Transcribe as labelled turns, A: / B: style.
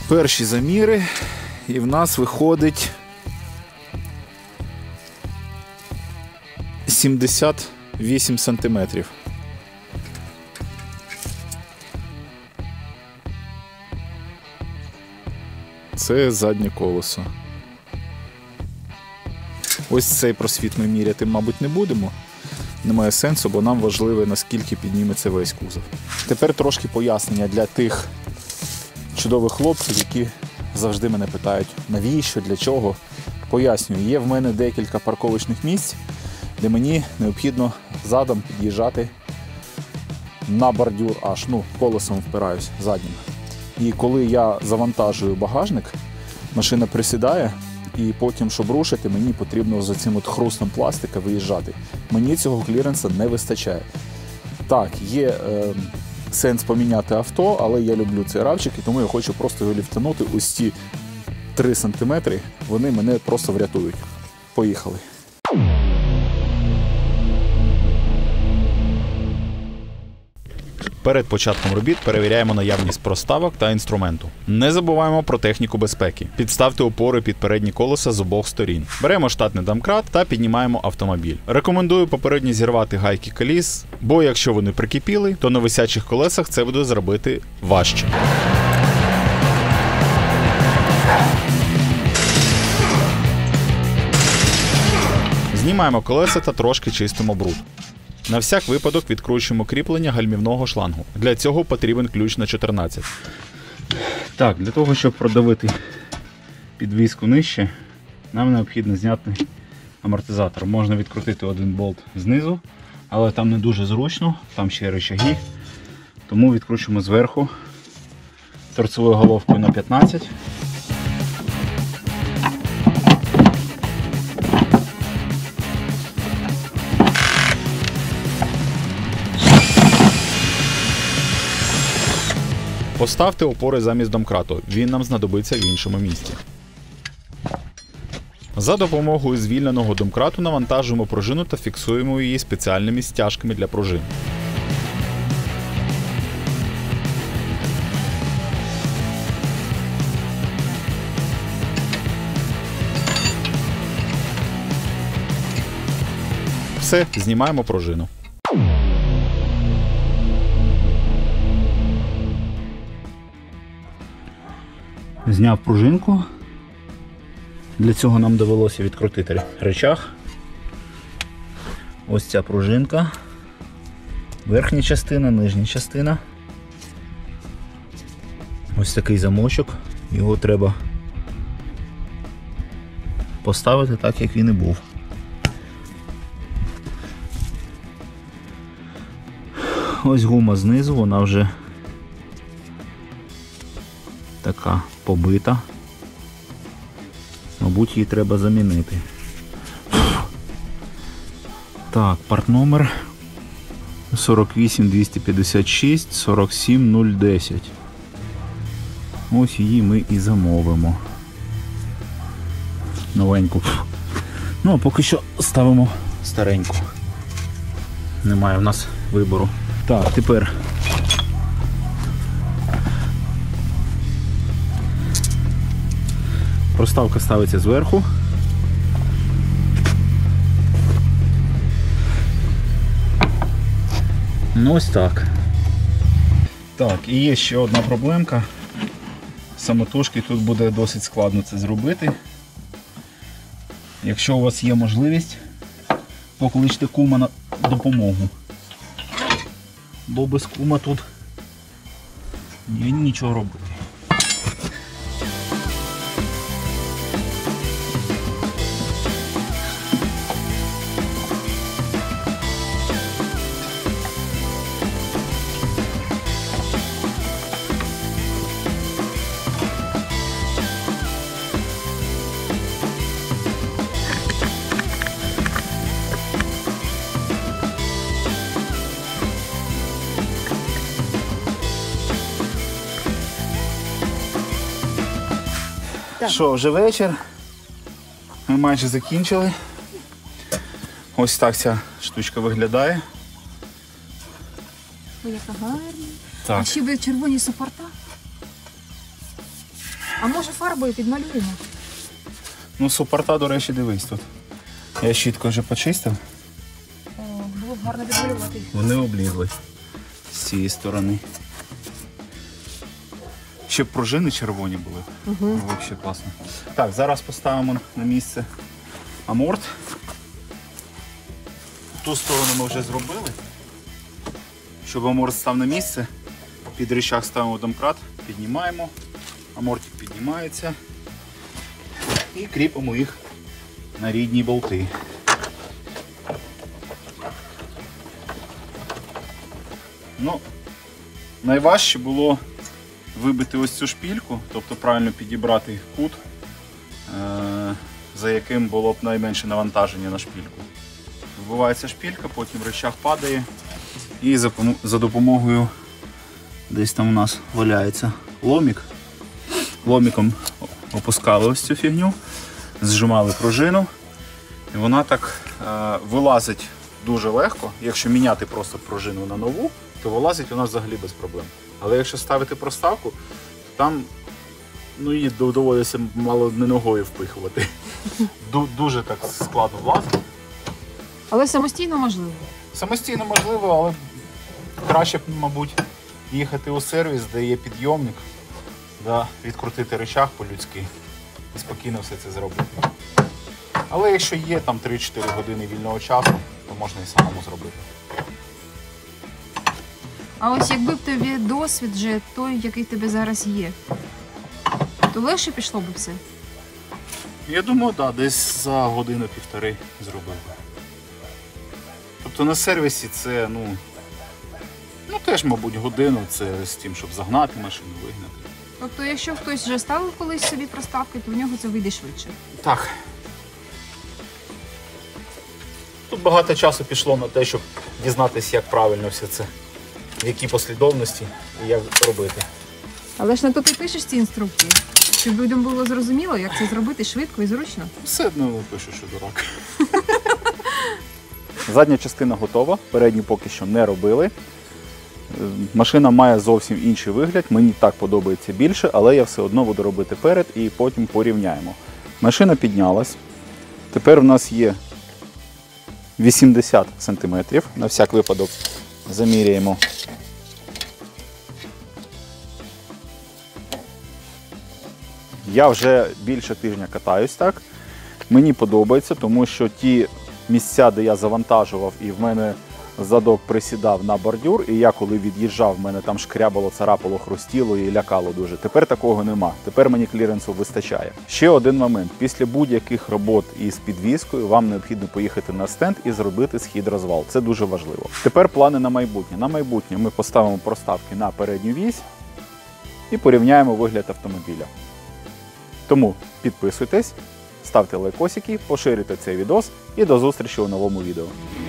A: Перші заміри, і в нас виходить 78 сантиметрів. Це заднє колесо. Ось цей просвіт ми міряти, мабуть, не будемо. Немає сенсу, бо нам важливо, наскільки підніметься весь кузов. Тепер трошки пояснення для тих чудових хлопців, які завжди мене питають, навіщо, для чого. Пояснюю, є в мене декілька парковочних місць, де мені необхідно задом під'їжджати на бордюр аж, колесом впираюсь заднім. І коли я завантажую багажник, машина присідає, і потім, щоб рушити, мені потрібно за цим хрустом пластика виїжджати. Мені цього кліренса не вистачає. Так, є сенс поміняти авто, але я люблю цей равчик, і тому я хочу просто його ліфтанути. Ось ці 3 см, вони мене просто врятують. Поїхали. Перед початком робіт перевіряємо наявність проставок та інструменту. Не забуваємо про техніку безпеки. Підставте опори під передні колеса з обох сторін. Беремо штатний домкрат та піднімаємо автомобіль. Рекомендую попередньо зірвати гайки коліс, бо якщо вони прикипіли, то на висячих колесах це буде зробити важче. Знімаємо колеса та трошки чистимо бруд. На всяк випадок відкручуємо кріплення гальмівного шлангу. Для цього потрібен ключ на 14. Так, для того, щоб продавити підвіску нижче, нам необхідно зняти амортизатор. Можна відкрутити один болт знизу, але там не дуже зручно, там ще рычаги. Тому відкручуємо зверху торцевою головкою на 15. Поставте опори замість домкрату, він нам знадобиться в іншому місці. За допомогою звільненого домкрату навантажуємо пружину та фіксуємо її спеціальними стяжками для пружин. Все, знімаємо пружину. Зняв пружинку. Для цього нам довелося відкрутити рычаг. Ось ця пружинка. Верхня частина, нижня частина. Ось такий замочок. Його треба поставити так, як він і був. Ось гума знизу, вона вже така побита. Мабуть, її треба замінити. Так, партномер 48256 47010. Ось її ми і замовимо. Новеньку. Ну, а поки що ставимо стареньку. Немає в нас вибору. Так, тепер проставка ставиться зверху. Ну ось так. Так, і є ще одна проблемка. Самотужки тут буде досить складно це зробити. Якщо у вас є можливість, покличте кума на допомогу. Бо без кума тут нічого робити. Що, вже вечір. Ми майже закінчили. Ось так ця штучка виглядає.
B: Ой, яка гарна.
A: Так.
B: А ще ви червоні супорта? А може фарбою підмалюємо?
A: Ну, супорта, до речі, дивись тут. Я щітку вже почистив.
B: О, було б гарно підмалювати їх.
A: Вони облізли з цієї сторони. Ще б пружини червоні були.
B: Угу.
A: Взагалі класно. Так, зараз поставимо на місце аморт. Ту сторону ми вже зробили. Щоб аморт став на місце, під рычаг ставимо домкрат, піднімаємо, амортик піднімається і кріпимо їх на рідні болти. Ну, найважче було вибити ось цю шпільку, тобто правильно підібрати кут, за яким було б найменше навантаження на шпільку. Вбивається шпілька, потім рычаг падає і за допомогою, десь там у нас валяється ломик. Ломиком опускали ось цю фігню, зжимали пружину і вона так вилазить дуже легко. Якщо міняти просто пружину на нову, то вилазить вона взагалі без проблем. Але якщо ставити проставку, то там її доводиться мало не ногою впихувати. Дуже так складно влазить.
B: Але самостійно можливо.
A: Самостійно можливо, але краще, мабуть, їхати у сервіс, де є підйомник, відкрутити рычаг по-людськи і спокійно все це зробити. Але якщо є там 3-4 години вільного часу, то можна і самому зробити.
B: А ось якби б тобі досвід вже той, який в тебе зараз є, то легше пішло б все?
A: Я думаю, так, десь за годину-півтори зробив. Тобто на сервісі це, теж, мабуть, годину, це з тим, щоб загнати машину, вигнати.
B: Тобто, якщо хтось вже ставив колись собі проставки, то в нього це вийде швидше?
A: Так. Тут багато часу пішло на те, щоб дізнатися, як правильно все це, в якій послідовності і як робити.
B: Але ж на то ти пишеш ці інструкції, щоб людям було зрозуміло, як це зробити швидко і зручно.
A: Все одно пишу, що дурак. Задня частина готова, передню поки що не робили. Машина має зовсім інший вигляд, мені так подобається більше, але я все одно буду робити перед і потім порівняємо. Машина піднялась. Тепер у нас є 80 см. На всяк випадок заміряємо. Я вже більше тижня катаюсь так. Мені подобається, тому що ті місця, де я завантажував і в мене задок присідав на бордюр, і я коли від'їжджав, в мене там шкрябало, царапало, хрустіло і лякало дуже. Тепер такого нема. Тепер мені кліренсу вистачає. Ще один момент. Після будь-яких робот із підвіскою вам необхідно поїхати на стенд і зробити схід-розвал. Це дуже важливо. Тепер плани на майбутнє. На майбутнє ми поставимо проставки на передню вісь і порівняємо вигляд автомобіля. Тому підписуйтесь, ставте лайкосики, поширюйте цей відос і до зустрічі у новому відео.